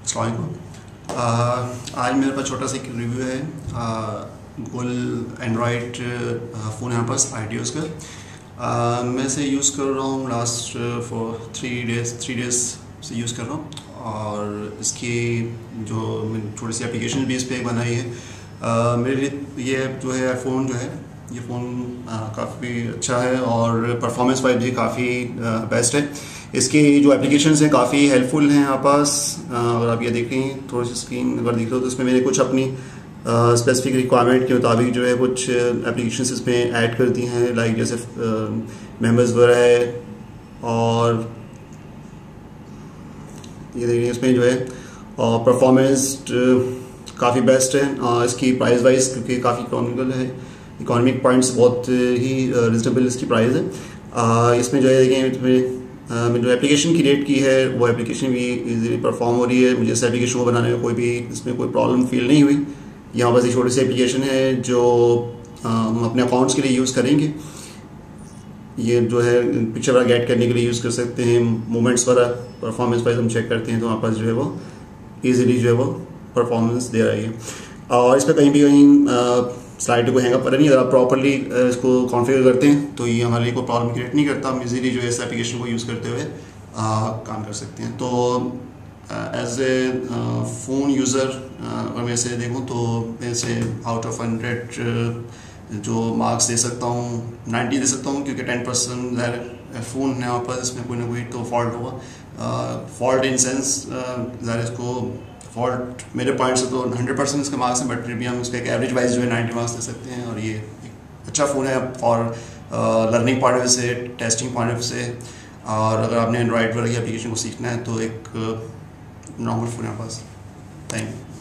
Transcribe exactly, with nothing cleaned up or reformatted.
अस्सलाम वालेकुम। आ, आज मेरे पास छोटा सा एक रिव्यू है गूगल एंड्रॉयड फ़ोन यहाँ पास आईडियोज़ का। आ, मैं इसे यूज़ कर रहा हूँ last for three days three days से यूज़ कर रहा हूँ और इसकी जो मैंने थोड़ी सी एप्लीकेशन भी इस पर बनाई है। आ, मेरे लिए ये जो है फ़ोन जो है ये फ़ोन काफ़ी अच्छा है और परफॉर्मेंस वाइज भी काफ़ी बेस्ट है। इसकी जो एप्लीकेशंस हैं काफ़ी हेल्पफुल हैं यहाँ पास। अगर आप ये देखें थोड़ी सी स्क्रीन अगर देख रहे हो तो इसमें मैंने कुछ अपनी स्पेसिफिक रिक्वायरमेंट के मुताबिक जो है कुछ एप्लीकेशंस इसमें ऐड कर दी हैं, लाइक जैसे मेंबर्स वगैरह है और ये देखिए इसमें जो है परफॉर्मेंस काफ़ी बेस्ट है। आ, इसकी प्राइस वाइज क्योंकि काफ़ी इकोनॉमिकल है, इकोनॉमिक पॉइंट्स बहुत ही रिजनेबल इसकी प्राइस है। आ, इसमें जो है देखें इसमें मैंने जो एप्लीकेशन क्रिएट की है वो एप्लीकेशन भी इजीली परफॉर्म हो रही है। मुझे इस एप्लीकेशन को बनाने में कोई भी इसमें कोई प्रॉब्लम फील नहीं हुई। यहाँ बस एक छोटी सी एप्लीकेशन है जो आ, हम अपने अकाउंट्स के लिए यूज़ करेंगे। ये जो है पिक्चर वगैरह गेट करने के लिए यूज़ कर सकते हैं, मूवमेंट्स वगैरह परफॉर्मेंस वाइज हम चेक करते हैं तो हमारे पास जो है वो ईजिली जो है वो परफॉर्मेंस दे रही है। और इस पर कहीं भी कहीं स्लाइड को हैंगअप करें नहीं, अगर आप प्रॉपरली इसको कॉन्फ़िगर करते हैं तो ये हमारे लिए कोई प्रॉब्लम क्रिएट नहीं करता। हम इजीली जो है इस एप्लीकेशन को यूज़ करते हुए आ, काम कर सकते हैं। तो एज ए फ़ोन यूज़र अगर मैं इसे देखूँ तो मैं इसे आउट ऑफ हंड्रेड जो मार्क्स दे सकता हूँ नाइन्टी दे सकता हूँ, क्योंकि टेन परसेंट फ़ोन है वहाँ पर इसमें कोई ना कोई तो फॉल्ट होगा। फॉल्ट इन सेंस ज़रा इसको फॉल्ट मेरे पॉइंट से तो हंड्रेड परसेंट इसके मार्क्स हैं, बट फिर भी हम इसका एक एवरेज वाइज जो है नाइन्टी मार्क्स दे सकते हैं। और ये एक अच्छा फ़ोन है for learning point of view से, टेस्टिंग पॉइंट ऑफ व्यू से, और अगर आपने एंड्रॉयड वगैरह की एप्लीकेशन को सीखना है तो एक नॉर्मल फ़ोन है आपके पास। Thank you.